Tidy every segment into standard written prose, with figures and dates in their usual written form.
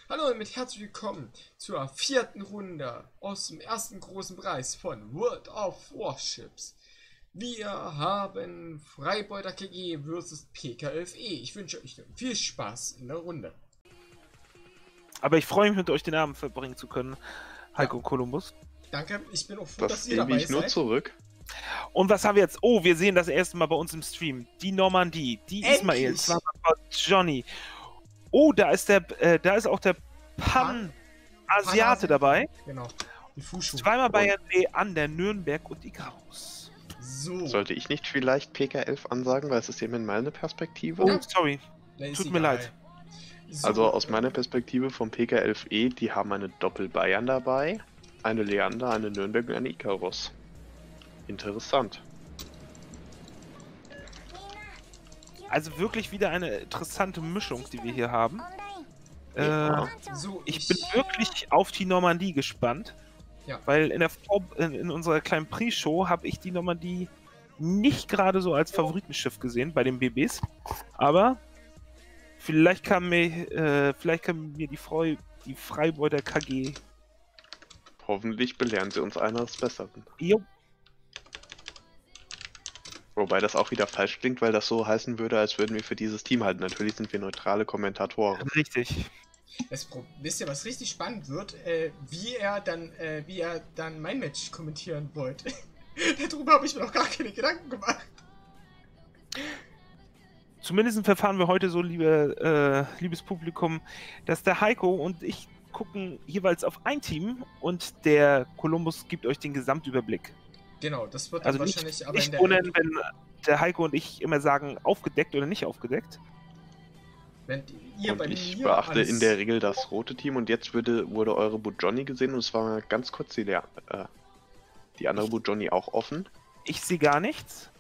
Hallo und mit herzlich willkommen zur vierten Runde aus dem ersten großen Preis von World of Warships. Wir haben Freibeuter KG vs PK11E. Ich wünsche euch viel Spaß in der Runde. Aber ich freue mich, mit euch den Abend verbringen zu können, Heiko und Columbus. Danke, ich bin auch froh, Das dass ihr gebe dabei ich nur seid. zurück. Und was haben wir jetzt? Oh, wir sehen das erste Mal bei uns im Stream. Die Normandie, die Endlich! Ismail, zweimal Johnny. Oh, da ist auch der Pan-Asiate dabei. Genau, die Fushu. Zweimal Bayern an der Nürnberg und Icarus. So. Sollte ich nicht vielleicht PK11 ansagen, weil es ist eben meine Perspektive? Oh, Ja. sorry. Na, ist Tut mir egal. leid. So. Also aus meiner Perspektive vom PK11E, die haben eine Doppel-Bayern dabei, eine Leander, eine Nürnberg und eine Icarus. Interessant. Also wirklich wieder eine interessante Mischung, die wir hier haben. Ja. So, Ich bin wirklich auf die Normandie gespannt. Ja. Weil in unserer kleinen Pre-Show habe ich die Normandie nicht gerade so als Favoritenschiff gesehen bei den BBs. Aber vielleicht kann mir die Freibeuter KG. Hoffentlich belehren sie uns eines Besseren. Jo, Wobei das auch wieder falsch klingt, weil das so heißen würde, als würden wir für dieses Team halten. Natürlich sind wir neutrale Kommentatoren. richtig. Wisst ihr, was richtig spannend wird? Wie er dann mein Match kommentieren wollte. Darüber habe ich mir noch gar keine Gedanken gemacht. Zumindest verfahren wir heute so, liebes Publikum, dass der Heiko und ich gucken jeweils auf ein Team und der Columbus gibt euch den Gesamtüberblick. Genau, das wird Also dann nicht, wahrscheinlich aber nicht in der wundern, wenn der Heiko und ich immer sagen, aufgedeckt oder nicht aufgedeckt. wenn ihr bei Und ich mir beachte alles- in der Regel das rote Team und jetzt wurde eure Bujoni gesehen und es war mal ganz kurz die andere Bujoni auch offen. Ich sehe gar nichts.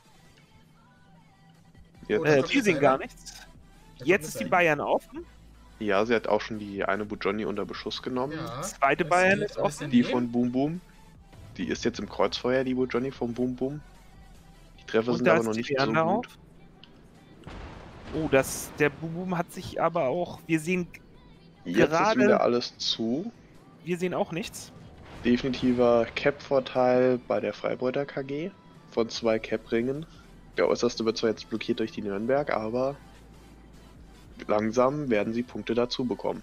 Jetzt, Oh, da kommt Wir eine sehen Salbe. gar nichts. Da kommt Jetzt eine ist die Salbe. Bayern offen. ja, sie hat auch schon die eine Bujoni unter Beschuss genommen. Ja, Zweite das Bayern geht ist alles offen. Die daneben. von Boom Boom. Die ist jetzt im Kreuzfeuer, die Bujoni von Boom Boom. Die Treffer Und sind da aber ist noch die nicht so Leander gut. auf. Oh, der Boom hat sich aber auch. Wir sehen Jetzt ist gerade- wieder alles zu. auch nichts. Definitiver Cap-Vorteil bei der Freibeuter KG von 2 Cap-Ringen. Der äußerste wird zwar jetzt blockiert durch die Nürnberg, aber langsam werden sie Punkte dazu bekommen.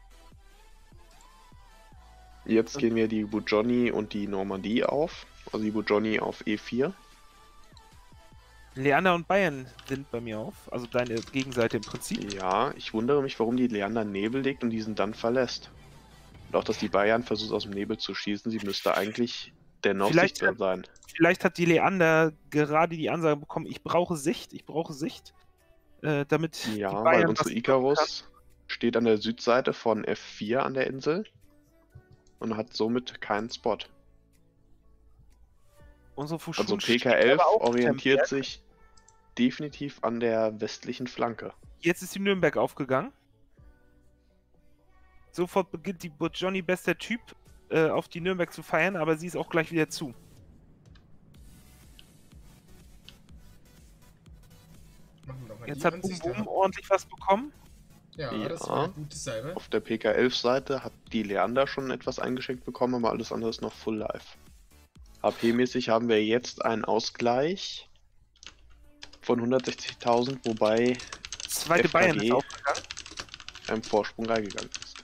Jetzt gehen wir die Bujoni und die Normandie auf. Also die Bujoni auf E4. Leander und Bayern sind bei mir auf. Also deine Gegenseite im Prinzip. Ja, ich wundere mich, warum die Leander Nebel legt und diesen dann verlässt. Und auch, dass die Bayern versucht aus dem Nebel zu schießen. Sie müsste eigentlich dennoch Vielleicht sichtbar sein. Vielleicht hat die Leander gerade die Ansage bekommen, ich brauche Sicht. Damit Ja, die weil Bayern unsere was Icarus steht an der Südseite von F4 an der Insel und hat somit keinen Spot. unsere Fuschun Also steht PK11 aber auch orientiert Nürnberg. sich definitiv an der westlichen Flanke. Jetzt ist die Nürnberg aufgegangen. Sofort beginnt die Bujoni bester Typ auf die Nürnberg zu feiern, aber sie ist auch gleich wieder zu. Machen wir doch mal Jetzt die hat Boom Ansicht Boom da. ordentlich was bekommen. Ja, Ja. das war eine gute Salbe. Auf der PK11-Seite hat die Leander schon etwas eingeschenkt bekommen, aber alles andere ist noch Full Life. HP-mäßig haben wir jetzt einen Ausgleich von 160.000, wobei Zweite FKG Bayern ist aufgegangen. einem Vorsprung reingegangen ist.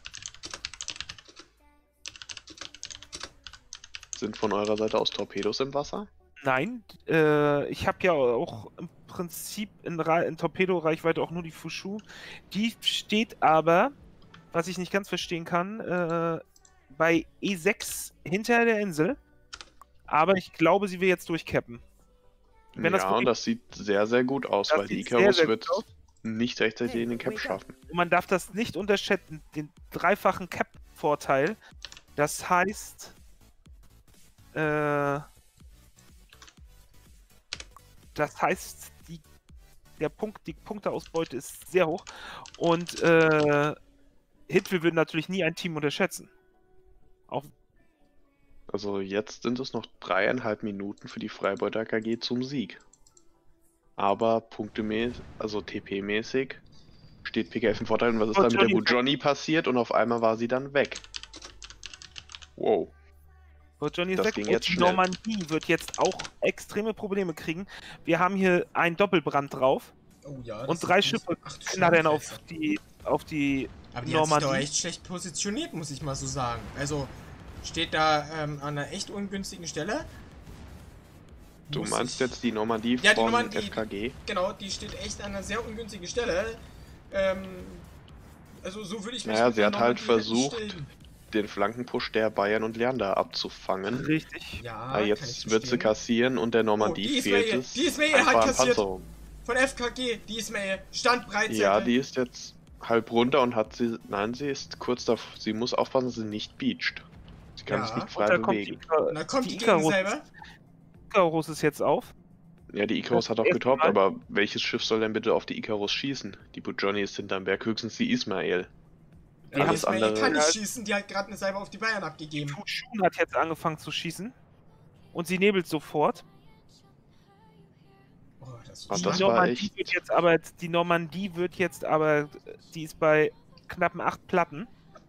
Sind von eurer Seite aus Torpedos im Wasser? Nein, ich habe ja auch im Prinzip in Torpedo-Reichweite auch nur die Fushu. Die steht aber, was ich nicht ganz verstehen kann, bei E6 hinter der Insel. Aber ich glaube, sie will jetzt durchcappen. Wenn das Ja, wirklich- und das sieht sehr, sehr gut aus, Das weil die sieht sehr, Icarus sehr wird gut aus. nicht rechtzeitig in den Cap schaffen. Und man darf das nicht unterschätzen, den dreifachen Cap-Vorteil. Das heißt, die Punkteausbeute ist sehr hoch. Und Hitwe würde natürlich nie ein Team unterschätzen. Auch Also jetzt sind es noch 3,5 Minuten für die Freibeuter KG zum Sieg. Aber punktemäßig, also TP-mäßig, steht PK11 im Vorteil. Und was ist Oh, dann mit der Johnny. Bujohnny passiert? Und auf einmal war sie dann weg. Wow. So, Johnny ist Das weg. ging Und jetzt die schnell. Normandie wird jetzt auch extreme Probleme kriegen. Wir haben hier einen Doppelbrand drauf. Oh ja. Und das 3 ist gut. Schiffe Ach du knattern Scheiße. auf die Aber die hat sich doch Normandie. echt schlecht positioniert, muss ich mal so sagen. Also, steht da an einer echt ungünstigen Stelle. Du Muss meinst ich- jetzt die Normandie Ja, die von Normandie. FKG? Genau, die steht echt an einer sehr ungünstigen Stelle. Also, so würde ich mich Naja, mit sie der hat halt Normandie versucht, stellen. den Flankenpush der Bayern und Leander abzufangen. Richtig. Ja, Ah, kann ich jetzt wird sie verstehen. kassieren und der Normandie die fehlt Ismail, es. die Ismail einfach hat an kassiert. Panzerung. Von FKG, die Ismail. Standbreitseite. Ja, die ist jetzt halb runter und hat sie. Nein, sie ist kurz davor. Sie muss aufpassen, dass sie nicht beacht. Sie kann Ja. sich nicht Und frei da kommt bewegen. Und dann kommt die Icarus, Gegensalbe. Icarus ist jetzt auf. Ja, die Icarus das hat auch erste getoppt, Mal. aber welches Schiff soll denn bitte auf die Icarus schießen? Die Bujohnny ist hinterm Berg, höchstens die Ismael. Ja, die Alles Ismail andere- kann nicht Ja. schießen, die hat gerade eine Salbe auf die Bayern abgegeben. Fushun hat jetzt angefangen zu schießen. Und sie nebelt sofort. Oh, das Ach, ist das Die war spannend. echt- Die Normandie wird jetzt aber, die ist bei knappen 8 Platten.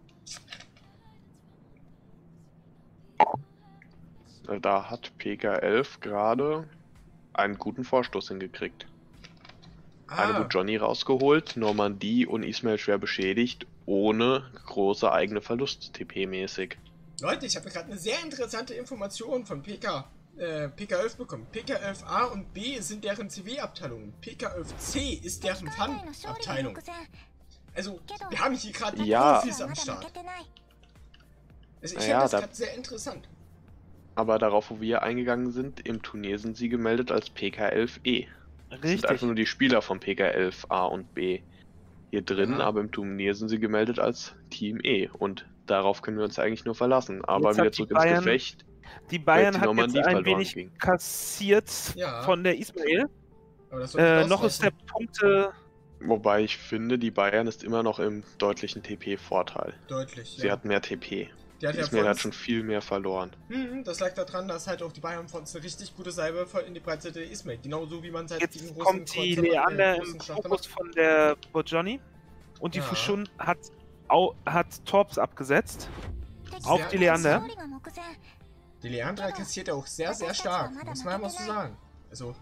Da hat PK11 gerade einen guten Vorstoß hingekriegt. Eine Bujohnny rausgeholt, Normandie und Ismail schwer beschädigt, ohne große eigene Verluste TP-mäßig. Leute, ich habe gerade eine sehr interessante Information von PK11 bekommen. PK11A und B sind deren CW-Abteilungen. PK11C ist deren Fun-Abteilung. Also, wir haben hier gerade die Ja. Profis am Start. Also, ich Naja, finde das da- gerade sehr interessant. Aber darauf, wo wir eingegangen sind, im Turnier sind sie gemeldet als PK11E. Das sind Richtig. einfach nur die Spieler von PK11A und B hier drin, Ja. aber im Turnier sind sie gemeldet als Team E. Und darauf können wir uns eigentlich nur verlassen. Aber Jetzt hat wieder die zurück Bayern- ins Gefecht. Die Bayern die hat jetzt Normandie ein verloren wenig ging. kassiert Ja. von der Ismail. Aber das sollte Noch ist der ausreichen. Punkte. Wobei ich finde, die Bayern ist immer noch im deutlichen TP-Vorteil. Deutlich, Sie ja. hat mehr TP. Die hat ja Ismail vor hat uns- schon viel mehr verloren. Das lag daran, dass halt auch die Bayern von uns eine richtig gute Salbe voll in die Breitseite der Ismail. Genauso wie man es halt Jetzt gegen Russen kommt die Leander im Fokus von der Bourgogne. Und die Ja. Fushun hat Torps abgesetzt. Auf die Leander. Die Leandra kassiert ja auch sehr, sehr stark. Muss man ja mal so sagen. Also.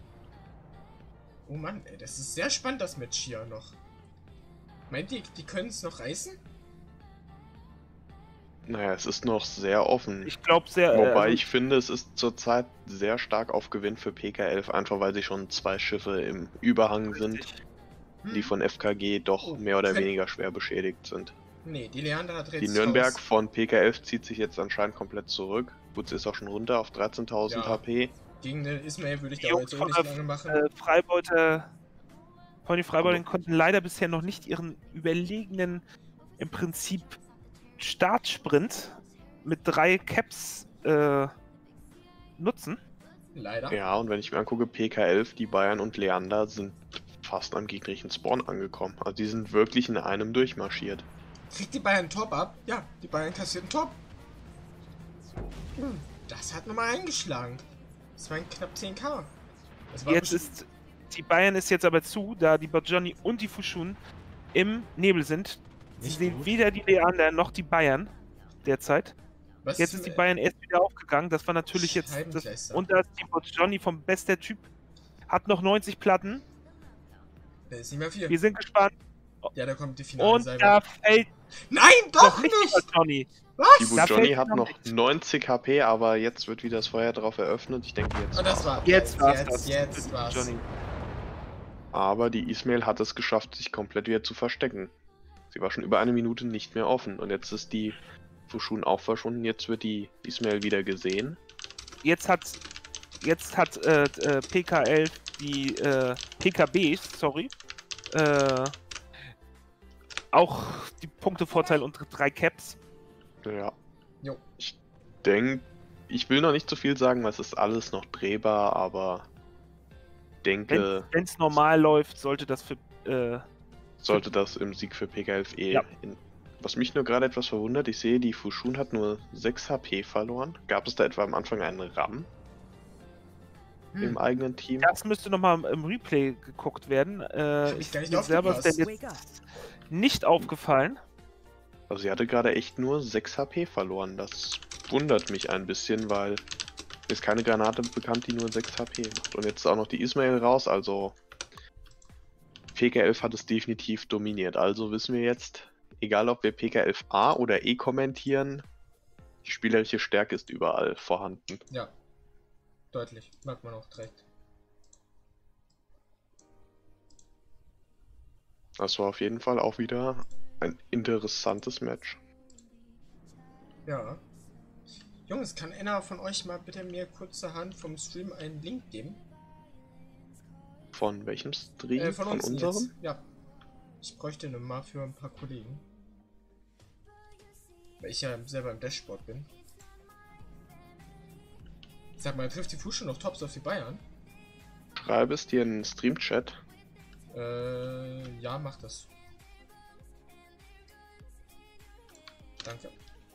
Oh Mann, ey, das ist sehr spannend, das Match hier noch. Meint ihr, die können es noch reißen? Naja, es ist noch sehr offen. Ich glaube sehr. Wobei also, ich finde, es ist zurzeit sehr stark auf Gewinn für PK11, einfach weil sie schon 2 Schiffe im Überhang sind, die von FKG doch Oh, mehr oder Fred- weniger schwer beschädigt sind. Nee, die Leandra hat Die jetzt Nürnberg raus. von PK11 zieht sich jetzt anscheinend komplett zurück. Gut, sie ist auch schon runter auf 13.000 Ja. HP. Gegen den Ismail würde ich Die da Jungs jetzt auch von nicht der lange machen. Freibeuter. Pony Freibeuter konnten leider bisher noch nicht ihren überlegenen, im Prinzip, Startsprint mit 3 Caps nutzen. Leider. Ja, und wenn ich mir angucke, PK11, die Bayern und Leander sind fast am gegnerischen Spawn angekommen. Also die sind wirklich in einem durchmarschiert. Kriegt die Bayern Top ab? Ja, die Bayern kassierten Top. Das hat nochmal eingeschlagen. Das waren knapp 10k. Das war Jetzt bestimmt- ist die Bayern ist jetzt aber zu, da die Bourgogne und die Fushun im Nebel sind. Sie Nicht sehen gut. weder die Leander noch die Bayern derzeit. Was Jetzt ist die Bayern erst wieder aufgegangen. Das war natürlich jetzt. Scheibenkleister. Und da ist die Bourgogne vom bester Typ. Hat noch 90 Platten. Da ist nicht mehr viel. Wir sind gespannt. Ja, da kommt die finale Und Salbe. da fällt Nein, noch doch nicht die nicht! Bourgogne. Die Was? Da Bujohnny fällt hat noch noch nichts. 90 HP, aber jetzt wird wieder das Feuer drauf eröffnet. Ich denke jetzt. Und das war. Jetzt war's das. Jetzt war's. Bourgogne. Aber die Ismail hat es geschafft, sich komplett wieder zu verstecken. Sie war schon über eine Minute nicht mehr offen und jetzt ist die Fushun auch verschwunden. Jetzt wird die Ismail wieder gesehen. Jetzt hat PK11 die PKBs, sorry, auch die Punktevorteil und 3 Caps. Ja. Jo. Ich denke, ich will noch nicht zu viel sagen, weil es ist alles noch drehbar, aber denke, Wenn es normal läuft, sollte das für sollte das im Sieg für PK11E. Ja. Was mich nur gerade etwas verwundert, ich sehe, die Fushun hat nur 6 HP verloren. Gab es da etwa am Anfang einen RAM? im eigenen Team. Das müsste nochmal im Replay geguckt werden. Ich gar nicht mir selber ist der aufgepasst. jetzt nicht aufgefallen. Also sie hatte gerade echt nur 6 HP verloren. Das wundert mich ein bisschen, weil mir ist keine Granate bekannt, die nur 6 HP macht. Und jetzt ist auch noch die Ismail raus, also PK11 hat es definitiv dominiert. Also wissen wir jetzt, egal ob wir PK11A oder E kommentieren, die spielerische Stärke ist überall vorhanden. Ja. Deutlich. Merkt man auch direkt. Das war auf jeden Fall auch wieder ein interessantes Match. Ja. Jungs, kann einer von euch mal bitte mir kurzerhand vom Stream einen Link geben? Von welchem Stream? Von uns unserem? jetzt. Ja. Ich bräuchte eine mal für ein paar Kollegen. Weil ich ja selber im Dashboard bin. Sag mal, trifft die Fusche noch Tops auf die Bayern? Schreibe es dir in den Stream-Chat. Ja, mach das. Danke.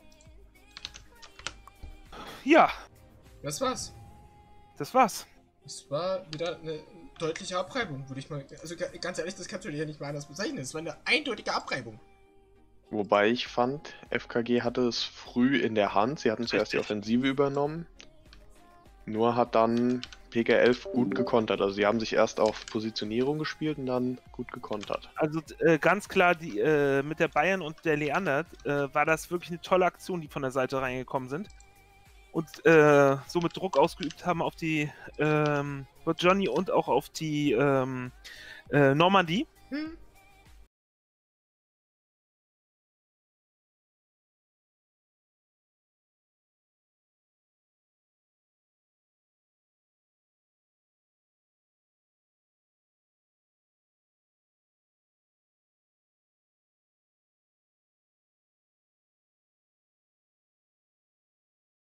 Ja, Das war's. das war's. Es war wieder eine deutliche Abreibung, würde ich mal. Also ganz ehrlich, das kannst du dir ja nicht mal anders bezeichnen. Es war eine eindeutige Abreibung. Wobei ich fand, FKG hatte es früh in der Hand. Sie hatten zuerst die Richtig. Offensive übernommen. Nur hat dann PK11 gut gekontert. Also sie haben sich erst auf Positionierung gespielt und dann gut gekontert. Also ganz klar, die mit der Bayern und der Leander war das wirklich eine tolle Aktion, die von der Seite reingekommen sind. Und somit Druck ausgeübt haben auf die Johnny und auch auf die Normandie. Hm?